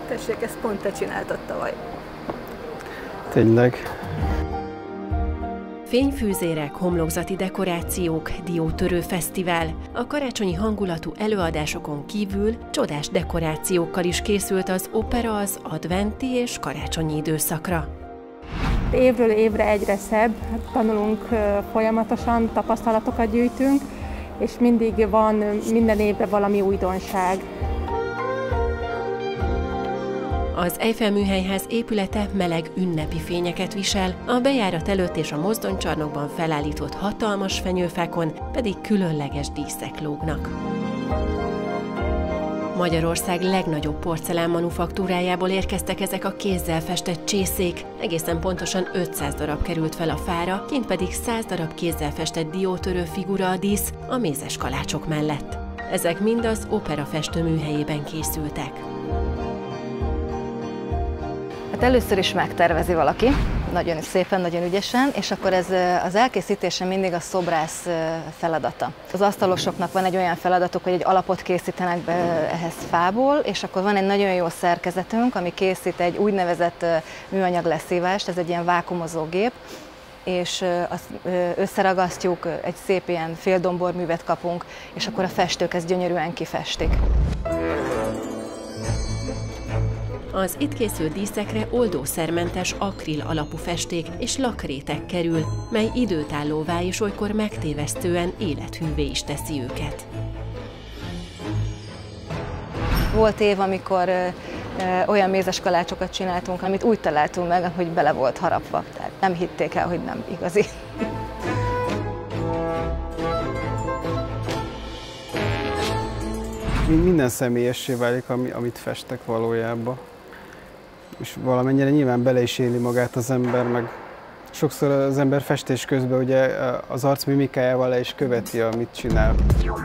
Tessék, ezt pont te csináltad tavaly. Tényleg. Fényfűzérek, homlokzati dekorációk, diótörő fesztivál. A karácsonyi hangulatú előadásokon kívül csodás dekorációkkal is készült az opera az adventi és karácsonyi időszakra. Évről évre egyre szebb, tanulunk folyamatosan, tapasztalatokat gyűjtünk, és mindig van minden évben valami újdonság. Az Eiffel Műhelyház épülete meleg ünnepi fényeket visel, a bejárat előtt és a mozdonycsarnokban felállított hatalmas fenyőfákon pedig különleges díszek lógnak. Magyarország legnagyobb porcelán manufaktúrájából érkeztek ezek a kézzel festett csészék. Egészen pontosan 500 darab került fel a fára, kint pedig 100 darab kézzel festett diótörő figura a dísz a mézes kalácsok mellett. Ezek mind az Opera festőműhelyében készültek. Hát először is megtervezi valaki, nagyon szépen, nagyon ügyesen, és akkor ez az elkészítése mindig a szobrász feladata. Az asztalosoknak van egy olyan feladatuk, hogy egy alapot készítenek be ehhez fából, és akkor van egy nagyon jó szerkezetünk, ami készít egy úgynevezett műanyag leszívást, ez egy ilyen vákuumozó gép, és azt összeragasztjuk, egy szép ilyen féldomborművet kapunk, és akkor a festők ezt gyönyörűen kifestik. Az itt készült díszekre oldószermentes akril alapú festék és lakréteg kerül, mely időtállóvá és olykor megtévesztően élethűvé is teszi őket. Volt év, amikor olyan mézes kalácsokat csináltunk, amit úgy találtunk meg, hogy bele volt harapva. Tehát nem hitték el, hogy nem igazi. Minden személyessé válik, amit festek valójában. És valamennyire nyilván bele is éli magát az ember, meg sokszor az ember festés közben ugye az arc mimikájával le is követi, amit csinál.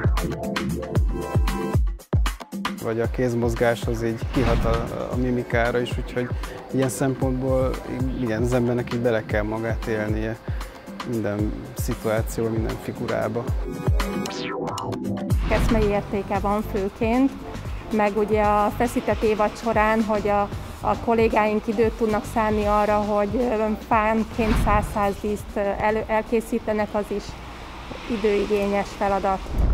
Vagy a kézmozgáshoz így kihat a mimikára is, úgyhogy ilyen szempontból igen, az embernek így bele kell magát élnie minden szituációba, minden figurába. Eszmei értéke van főként, meg ugye a feszített évad során, hogy a kollégáink időt tudnak szánni arra, hogy fánként 100 díszt elkészítenek, az is időigényes feladat.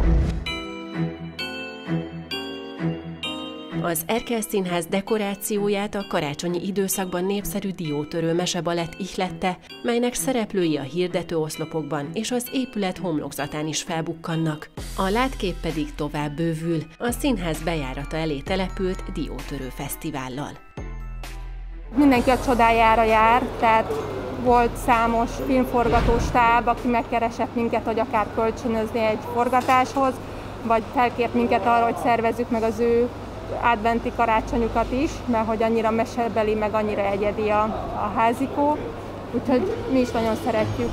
Az Erkel Színház dekorációját a karácsonyi időszakban népszerű diótörő mesebalett ihlette, melynek szereplői a hirdető oszlopokban és az épület homlokzatán is felbukkannak. A látkép pedig tovább bővül, a színház bejárata elé települt diótörő fesztivállal. Mindenki a csodájára jár, tehát volt számos filmforgatóstáb, aki megkeresett minket, hogy akár kölcsönözni egy forgatáshoz, vagy felkért minket arra, hogy szervezzük meg az ő adventi karácsonyukat is, mert hogy annyira mesebeli, meg annyira egyedi a házikó, úgyhogy mi is nagyon szeretjük.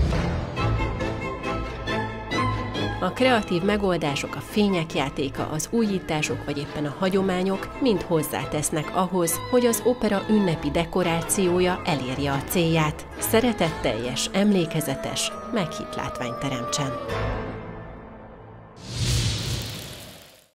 A kreatív megoldások, a fények játéka, az újítások vagy éppen a hagyományok mind hozzátesznek ahhoz, hogy az opera ünnepi dekorációja elérje a célját. Szeretetteljes, emlékezetes, meghitt látványt teremtsen.